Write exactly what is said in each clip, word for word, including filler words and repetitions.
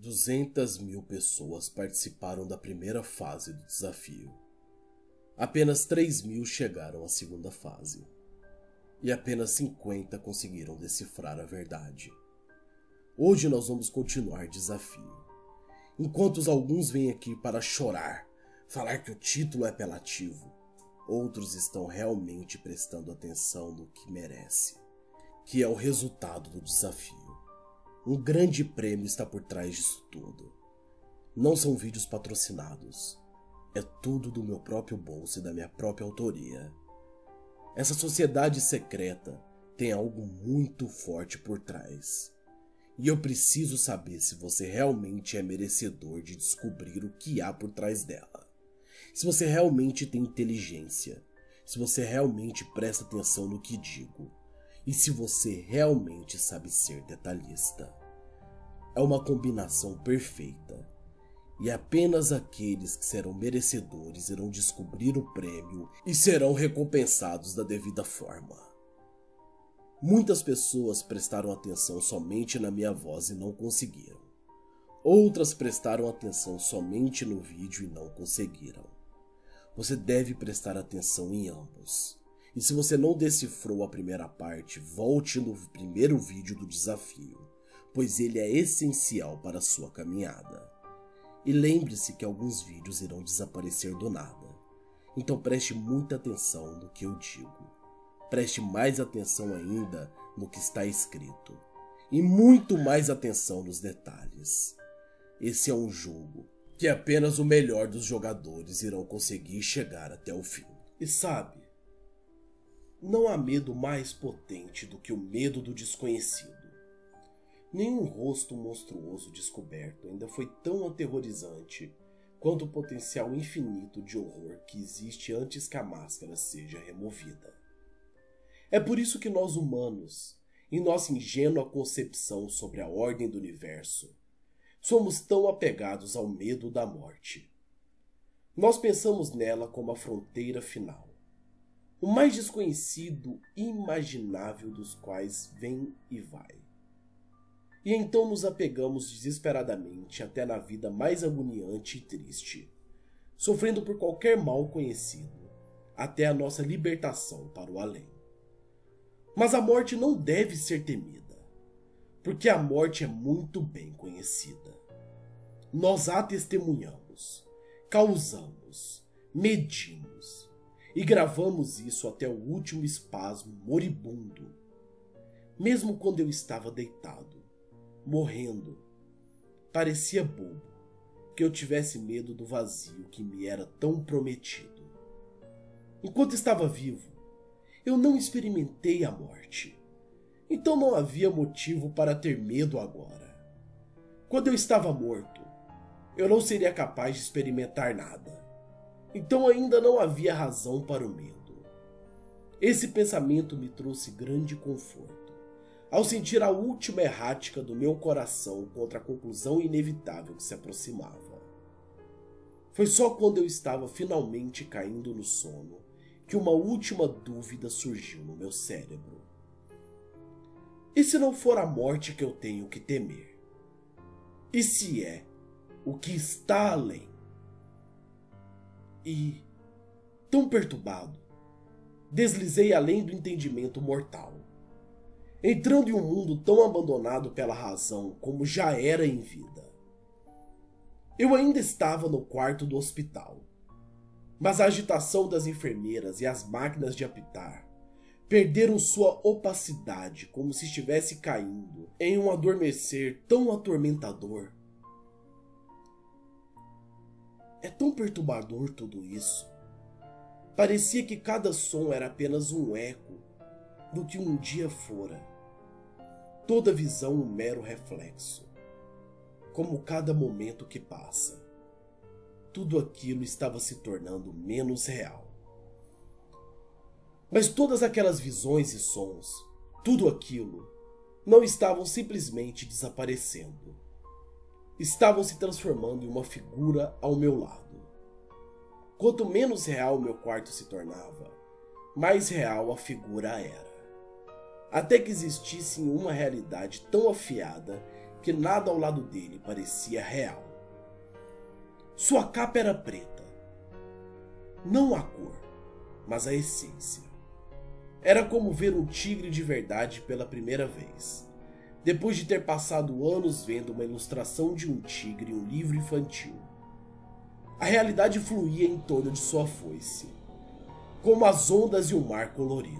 duzentas mil pessoas participaram da primeira fase do desafio. Apenas três mil chegaram à segunda fase. E apenas cinquenta conseguiram decifrar a verdade. Hoje nós vamos continuar desafio. Enquanto alguns vêm aqui para chorar, falar que o título é apelativo, outros estão realmente prestando atenção no que merece, que é o resultado do desafio. Um grande prêmio está por trás disso tudo. Não são vídeos patrocinados. É tudo do meu próprio bolso e da minha própria autoria. Essa sociedade secreta tem algo muito forte por trás. E eu preciso saber se você realmente é merecedor de descobrir o que há por trás dela. Se você realmente tem inteligência. Se você realmente presta atenção no que digo. E se você realmente sabe ser detalhista. É uma combinação perfeita. E apenas aqueles que serão merecedores irão descobrir o prêmio e serão recompensados da devida forma. Muitas pessoas prestaram atenção somente na minha voz e não conseguiram. Outras prestaram atenção somente no vídeo e não conseguiram. Você deve prestar atenção em ambos. E se você não decifrou a primeira parte, volte no primeiro vídeo do desafio, pois ele é essencial para a sua caminhada. E lembre-se que alguns vídeos irão desaparecer do nada. Então preste muita atenção no que eu digo. Preste mais atenção ainda no que está escrito. E muito mais atenção nos detalhes. Esse é um jogo que apenas o melhor dos jogadores irão conseguir chegar até o fim. E sabe, não há medo mais potente do que o medo do desconhecido. Nenhum rosto monstruoso descoberto ainda foi tão aterrorizante quanto o potencial infinito de horror que existe antes que a máscara seja removida. É por isso que nós humanos, em nossa ingênua concepção sobre a ordem do universo, somos tão apegados ao medo da morte. Nós pensamos nela como a fronteira final, o mais desconhecido e imaginável dos quais vem e vai. E então nos apegamos desesperadamente até na vida mais agoniante e triste, sofrendo por qualquer mal conhecido, até a nossa libertação para o além. Mas a morte não deve ser temida, porque a morte é muito bem conhecida. Nós a testemunhamos, causamos, medimos e gravamos isso até o último espasmo moribundo, mesmo quando eu estava deitado, morrendo. Parecia bobo que eu tivesse medo do vazio que me era tão prometido. Enquanto estava vivo, eu não experimentei a morte. Então não havia motivo para ter medo agora. Quando eu estava morto, eu não seria capaz de experimentar nada. Então ainda não havia razão para o medo. Esse pensamento me trouxe grande conforto, ao sentir a última errática do meu coração contra a conclusão inevitável que se aproximava. Foi só quando eu estava finalmente caindo no sono que uma última dúvida surgiu no meu cérebro. E se não for a morte que eu tenho que temer? E se é o que está além? E, tão perturbado, deslizei além do entendimento mortal, entrando em um mundo tão abandonado pela razão como já era em vida. Eu ainda estava no quarto do hospital, mas a agitação das enfermeiras e as máquinas de apitar perderam sua opacidade como se estivesse caindo em um adormecer tão atormentador. É tão perturbador tudo isso. Parecia que cada som era apenas um eco do que um dia fora. Toda visão um mero reflexo. Como cada momento que passa, tudo aquilo estava se tornando menos real. Mas todas aquelas visões e sons, tudo aquilo, não estavam simplesmente desaparecendo. Estavam se transformando em uma figura ao meu lado. Quanto menos real meu quarto se tornava, mais real a figura era. Até que existisse uma realidade tão afiada que nada ao lado dele parecia real. Sua capa era preta. Não a cor, mas a essência. Era como ver um tigre de verdade pela primeira vez, depois de ter passado anos vendo uma ilustração de um tigre em um livro infantil. A realidade fluía em torno de sua foice, como as ondas de um mar colorido.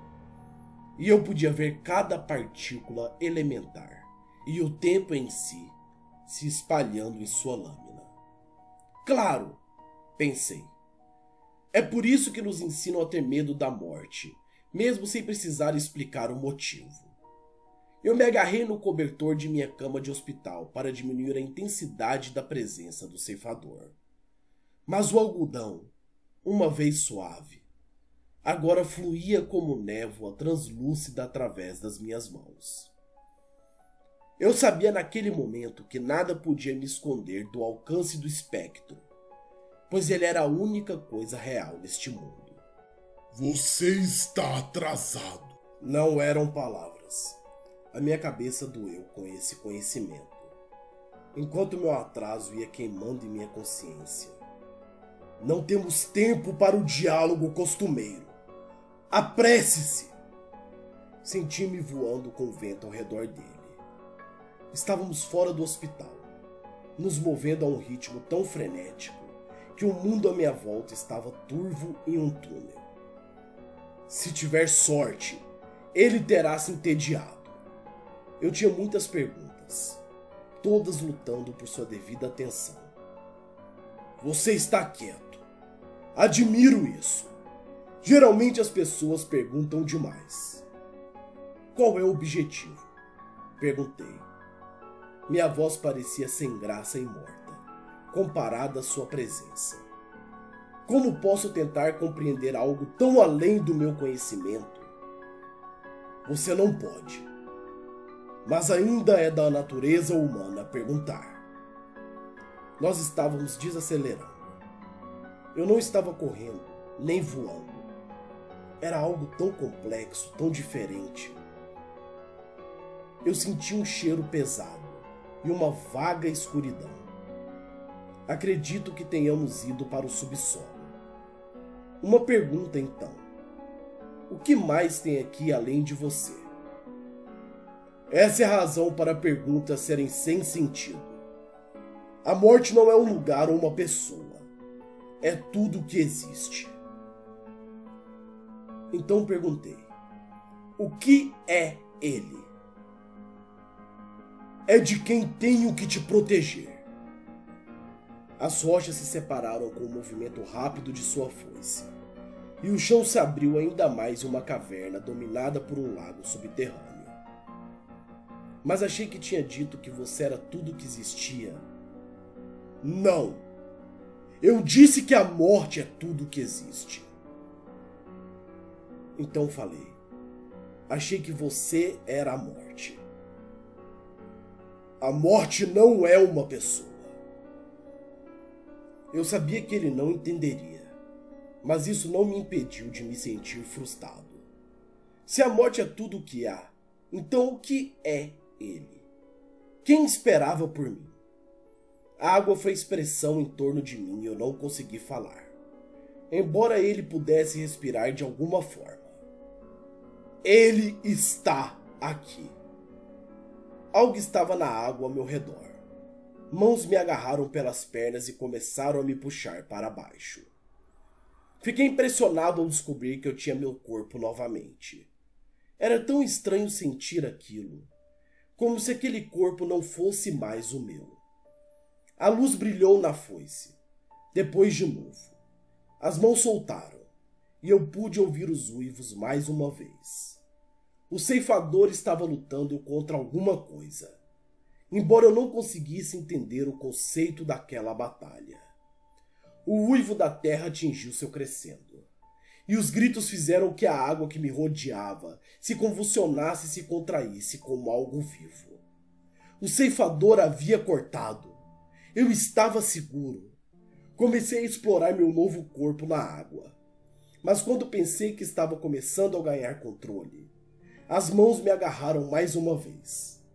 E eu podia ver cada partícula elementar e o tempo em si se espalhando em sua lâmina. Claro, pensei. É por isso que nos ensinam a ter medo da morte, mesmo sem precisar explicar o motivo. Eu me agarrei no cobertor de minha cama de hospital para diminuir a intensidade da presença do ceifador. Mas o algodão, uma vez suave, agora fluía como névoa translúcida através das minhas mãos. Eu sabia naquele momento que nada podia me esconder do alcance do espectro, pois ele era a única coisa real neste mundo. Você está atrasado. Não eram palavras. A minha cabeça doeu com esse conhecimento, enquanto meu atraso ia queimando em minha consciência. Não temos tempo para o diálogo costumeiro. Apresse-se! Senti-me voando com o vento ao redor dele. Estávamos fora do hospital, nos movendo a um ritmo tão frenético que o mundo à minha volta estava turvo em um túnel. Se tiver sorte, ele terá se entediado. Eu tinha muitas perguntas, todas lutando por sua devida atenção. Você está quieto. Admiro isso. Geralmente as pessoas perguntam demais. Qual é o objetivo? Perguntei. Minha voz parecia sem graça e morta, comparada à sua presença. Como posso tentar compreender algo tão além do meu conhecimento? Você não pode. Mas ainda é da natureza humana perguntar. Nós estávamos desacelerando. Eu não estava correndo, nem voando. Era algo tão complexo, tão diferente. Eu senti um cheiro pesado e uma vaga escuridão. Acredito que tenhamos ido para o subsolo. Uma pergunta então. O que mais tem aqui além de você? Essa é a razão para perguntas serem sem sentido. A morte não é um lugar ou uma pessoa. É tudo o que existe. Então perguntei. O que é ele? É de quem tenho que te proteger. As rochas se separaram com o movimento rápido de sua foice, e o chão se abriu ainda mais em uma caverna dominada por um lago subterrâneo. Mas achei que tinha dito que você era tudo que existia. Não! Eu disse que a morte é tudo que existe. Então falei. Achei que você era a morte. A morte não é uma pessoa. Eu sabia que ele não entenderia, mas isso não me impediu de me sentir frustrado. Se a morte é tudo o que há, então o que é ele? Quem esperava por mim? A água foi expressão em torno de mim e eu não consegui falar, embora ele pudesse respirar de alguma forma. Ele está aqui. Algo estava na água ao meu redor. Mãos me agarraram pelas pernas e começaram a me puxar para baixo. Fiquei impressionado ao descobrir que eu tinha meu corpo novamente. Era tão estranho sentir aquilo, como se aquele corpo não fosse mais o meu. A luz brilhou na foice, depois de novo. As mãos soltaram, e eu pude ouvir os uivos mais uma vez. O ceifador estava lutando contra alguma coisa, embora eu não conseguisse entender o conceito daquela batalha. O uivo da terra atingiu seu crescendo, e os gritos fizeram que a água que me rodeava se convulsionasse e se contraísse como algo vivo. O ceifador havia cortado. Eu estava seguro. Comecei a explorar meu novo corpo na água, mas quando pensei que estava começando a ganhar controle, as mãos me agarraram mais uma vez.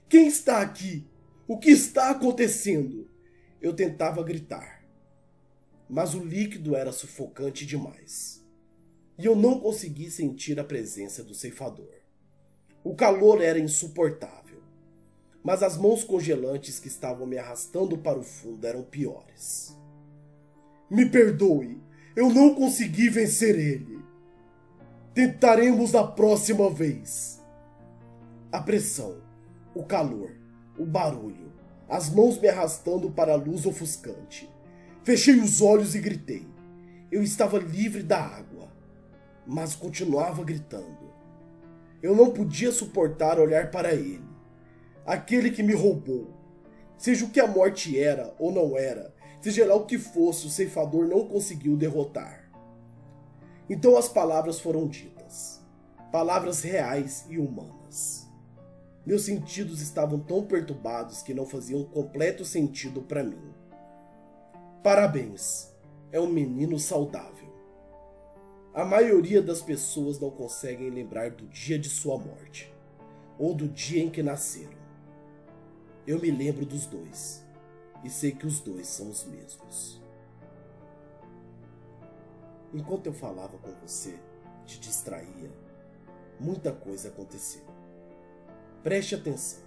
Quem está aqui? O que está acontecendo? Eu tentava gritar, mas o líquido era sufocante demais. E eu não consegui sentir a presença do ceifador. O calor era insuportável, mas as mãos congelantes que estavam me arrastando para o fundo eram piores. Me perdoe, eu não consegui vencer ele. Tentaremos da próxima vez. A pressão, o calor, o barulho, as mãos me arrastando para a luz ofuscante. Fechei os olhos e gritei. Eu estava livre da água, mas continuava gritando. Eu não podia suportar olhar para ele, aquele que me roubou. Seja o que a morte era ou não era, seja lá o que fosse, o ceifador não conseguiu derrotar. Então as palavras foram ditas, palavras reais e humanas. Meus sentidos estavam tão perturbados que não faziam completo sentido para mim. Parabéns, é um menino saudável. A maioria das pessoas não conseguem lembrar do dia de sua morte, ou do dia em que nasceram. Eu me lembro dos dois, e sei que os dois são os mesmos. Enquanto eu falava com você, te distraía, muita coisa aconteceu. Preste atenção.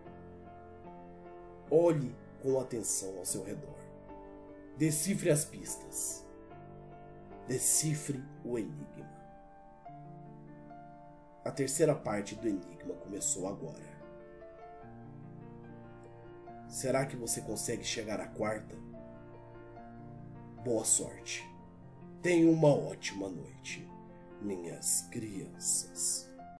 Olhe com atenção ao seu redor. Decifre as pistas. Decifre o enigma. A terceira parte do enigma começou agora. Será que você consegue chegar à quarta? Boa sorte. Tenha uma ótima noite, minhas crianças.